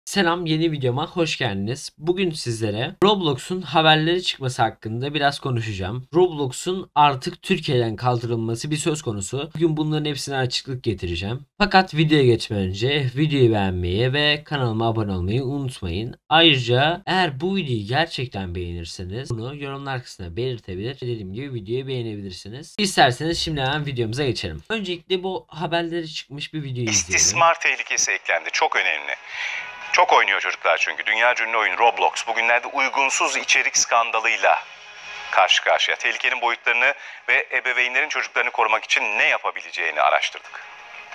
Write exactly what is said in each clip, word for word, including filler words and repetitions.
Selam, yeni videoma hoş geldiniz. Bugün sizlere Roblox'un haberleri çıkması hakkında biraz konuşacağım. Roblox'un artık Türkiye'den kaldırılması bir söz konusu. Bugün bunların hepsine açıklık getireceğim. Fakat videoya geçmeden önce videoyu beğenmeyi ve kanalıma abone olmayı unutmayın. Ayrıca eğer bu videoyu gerçekten beğenirseniz bunu yorumlar kısmına belirtebilir. Dediğim gibi videoyu beğenebilirsiniz. İsterseniz şimdi hemen videomuza geçelim. Öncelikle bu haberleri çıkmış bir videoyu izleyelim. İstismar tehlikesi eklendi. Çok önemli. Çok oynuyor çocuklar çünkü. Dünya ünlü oyun Roblox bugünlerde uygunsuz içerik skandalıyla karşı karşıya. Tehlikenin boyutlarını ve ebeveynlerin çocuklarını korumak için ne yapabileceğini araştırdık.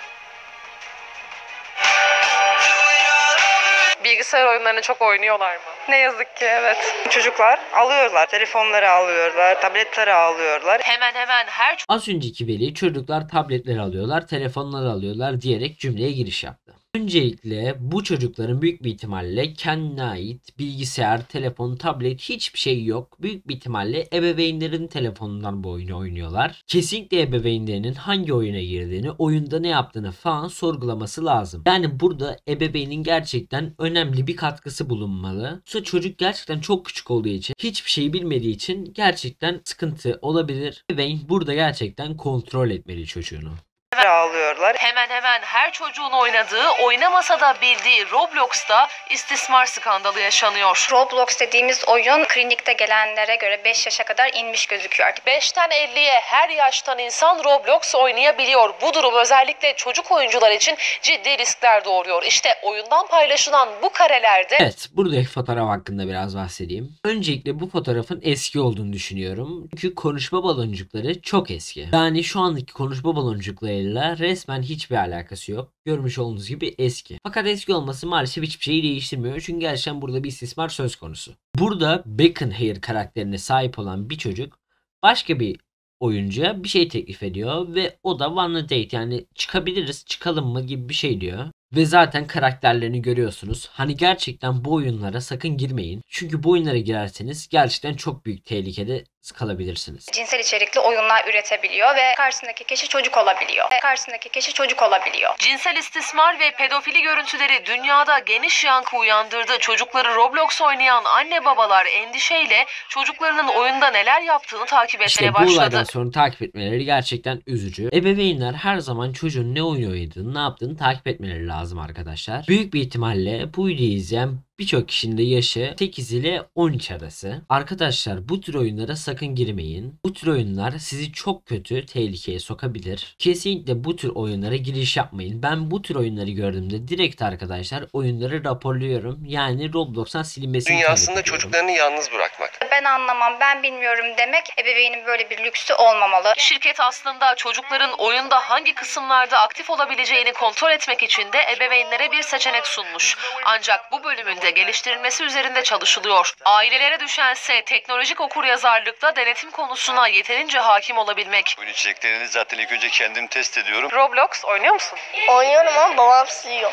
Bilgisayar oyunlarını çok oynuyorlar mı? Ne yazık ki evet. Çocuklar alıyorlar, telefonları alıyorlar, tabletleri alıyorlar. Hemen hemen her Az önceki veli çocuklar tabletleri alıyorlar, telefonları alıyorlar diyerek cümleye giriş yaptı. Öncelikle bu çocukların büyük bir ihtimalle kendine ait bilgisayar, telefon, tablet hiçbir şey yok. Büyük bir ihtimalle ebeveynlerin telefonundan bu oyunu oynuyorlar. Kesinlikle ebeveynlerinin hangi oyuna girdiğini, oyunda ne yaptığını falan sorgulaması lazım. Yani burada ebeveynin gerçekten önemli bir katkısı bulunmalı. Yoksa çocuk gerçekten çok küçük olduğu için, hiçbir şeyi bilmediği için gerçekten sıkıntı olabilir. Ebeveyn burada gerçekten kontrol etmeli çocuğunu. Alıyorlar. hemen hemen her çocuğun oynadığı, oynamasa da bildiği Roblox'ta istismar skandalı yaşanıyor. Roblox dediğimiz oyun klinikte gelenlere göre beş yaşa kadar inmiş gözüküyor. beşten elliye her yaştan insan Roblox oynayabiliyor. Bu durum özellikle çocuk oyuncular için ciddi riskler doğuruyor. İşte oyundan paylaşılan bu karelerde... Evet, buradaki fotoğraf hakkında biraz bahsedeyim. Öncelikle bu fotoğrafın eski olduğunu düşünüyorum. Çünkü konuşma baloncukları çok eski. Yani şu andaki konuşma baloncuklarıyla resmen hiçbir alakası yok. Görmüş olduğunuz gibi eski. Fakat eski olması maalesef hiçbir şeyi değiştirmiyor. Çünkü gerçekten burada bir istismar söz konusu. Burada Bacon Hair karakterine sahip olan bir çocuk başka bir oyuncuya bir şey teklif ediyor ve o da wanna date, yani çıkabiliriz, çıkalım mı gibi bir şey diyor. Ve zaten karakterlerini görüyorsunuz. Hani gerçekten bu oyunlara sakın girmeyin. Çünkü bu oyunlara girerseniz gerçekten çok büyük tehlikede kalabilirsiniz. Cinsel içerikli oyunlar üretebiliyor ve karşısındaki kişi çocuk olabiliyor. Ve karşısındaki kişi çocuk olabiliyor. Cinsel istismar ve pedofili görüntüleri dünyada geniş yankı uyandırdı. Çocukları Roblox oynayan anne babalar endişeyle çocuklarının oyunda neler yaptığını takip etmeye İşte bu başladı. olaydan sonra takip etmeleri gerçekten üzücü. Ebeveynler her zaman çocuğun ne oyun oynadığını, ne yaptığını takip etmeleri lazım arkadaşlar. Büyük bir ihtimalle bu videoyu izleyen birçok kişinin de yaşı sekiz ile on üç arası. Arkadaşlar bu tür oyunlara sakın girmeyin. Bu tür oyunlar sizi çok kötü tehlikeye sokabilir. Kesinlikle bu tür oyunlara giriş yapmayın. Ben bu tür oyunları gördüğümde direkt arkadaşlar oyunları raporluyorum. Yani Roblox'tan silinmesini talep Dünyasında ediyorum. çocuklarını yalnız bırakmak. Ben anlamam, ben bilmiyorum demek ebeveynin böyle bir lüksü olmamalı. Şirket aslında çocukların oyunda hangi kısımlarda aktif olabileceğini kontrol etmek için de ebeveynlere bir seçenek sunmuş. Ancak bu bölümün de geliştirilmesi üzerinde çalışılıyor. Ailelere düşense teknolojik okuryazarlıkta denetim konusuna yeterince hakim olabilmek. Oyun içeriklerini zaten ilk önce kendim test ediyorum. Roblox oynuyor musun? Oynuyorum ama babam siliyor.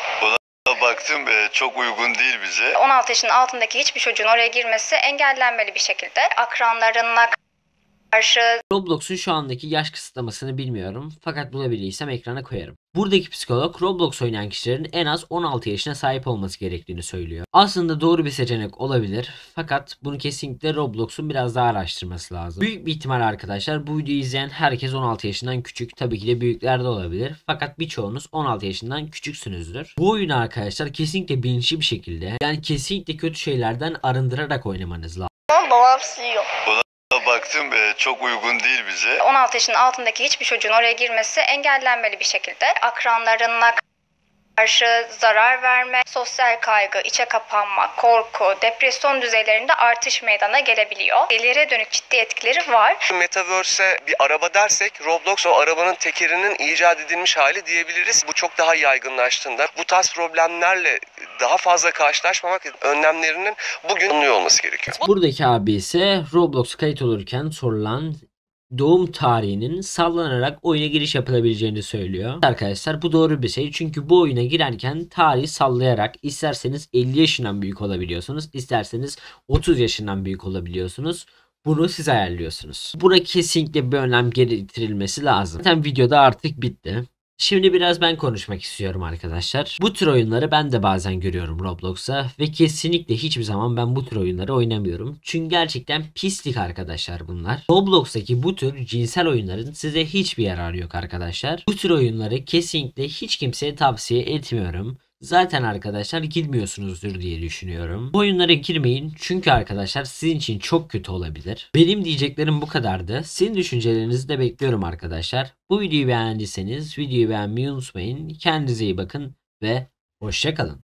Baktım e, çok uygun değil bize. on altı yaşın altındaki hiçbir çocuğun oraya girmesi engellenmeli bir şekilde. Akranlarına karşı Roblox'un şu andaki yaş kısıtlamasını bilmiyorum. Fakat bulabilirsem ekrana koyarım. Buradaki psikolog Roblox oynayan kişilerin en az on altı yaşına sahip olması gerektiğini söylüyor. Aslında doğru bir seçenek olabilir. Fakat bunu kesinlikle Roblox'un biraz daha araştırması lazım. Büyük bir ihtimal arkadaşlar bu videoyu izleyen herkes on altı yaşından küçük. Tabii ki de büyükler de olabilir. Fakat birçoğunuz on altı yaşından küçüksünüzdür. Bu oyunu arkadaşlar kesinlikle bilinçli bir şekilde, yani kesinlikle kötü şeylerden arındırarak oynamanız lazım. Ama babam siliyor. Baktım e, çok uygun değil bize. on altı yaşın altındaki hiçbir çocuğun oraya girmesi engellenmeli bir şekilde. Akranlarına karşı zarar verme, sosyal kaygı, içe kapanma, korku, depresyon düzeylerinde artış meydana gelebiliyor. İleriye dönük ciddi etkileri var. Metaverse'e bir araba dersek Roblox o arabanın tekerinin icat edilmiş hali diyebiliriz. Bu çok daha yaygınlaştığında bu tarz problemlerle daha fazla karşılaşmamak önlemlerinin bugün alınıyor olması gerekiyor. Buradaki abi ise Roblox kayıt olurken sorulan doğum tarihinin sallanarak oyuna giriş yapılabileceğini söylüyor. Arkadaşlar bu doğru bir şey. Çünkü bu oyuna girerken tarihi sallayarak isterseniz elli yaşından büyük olabiliyorsunuz, isterseniz otuz yaşından büyük olabiliyorsunuz. Bunu siz ayarlıyorsunuz. Buna kesinlikle bir önlem getirilmesi lazım. Zaten videoda artık bitti. Şimdi biraz ben konuşmak istiyorum arkadaşlar. Bu tür oyunları ben de bazen görüyorum Roblox'a ve kesinlikle hiçbir zaman ben bu tür oyunları oynamıyorum. Çünkü gerçekten pislik arkadaşlar bunlar. Roblox'taki bu tür cinsel oyunların size hiçbir yararı yok arkadaşlar. Bu tür oyunları kesinlikle hiç kimseye tavsiye etmiyorum. Zaten arkadaşlar girmiyorsunuzdur diye düşünüyorum. Bu oyunlara girmeyin çünkü arkadaşlar sizin için çok kötü olabilir. Benim diyeceklerim bu kadardı. Sizin düşüncelerinizi de bekliyorum arkadaşlar. Bu videoyu beğendiyseniz videoyu beğenmeyi unutmayın. Kendinize iyi bakın ve hoşça kalın.